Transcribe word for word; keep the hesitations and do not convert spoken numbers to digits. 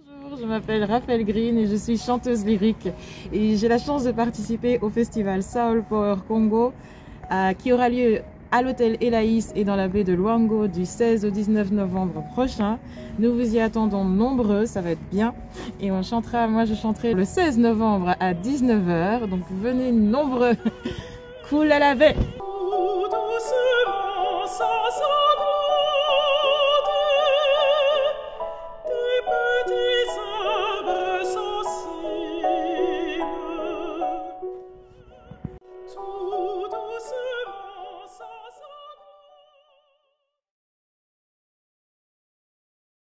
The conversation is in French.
Bonjour, je m'appelle Raphaël Green et je suis chanteuse lyrique. Et j'ai la chance de participer au festival Soul Power Congo euh, qui aura lieu à l'hôtel Elaïs et dans la baie de Luango du seize au dix-neuf novembre prochain. Nous vous y attendons nombreux, ça va être bien. Et on chantera, moi je chanterai le seize novembre à dix-neuf heures. Donc venez nombreux. Cool à la baie.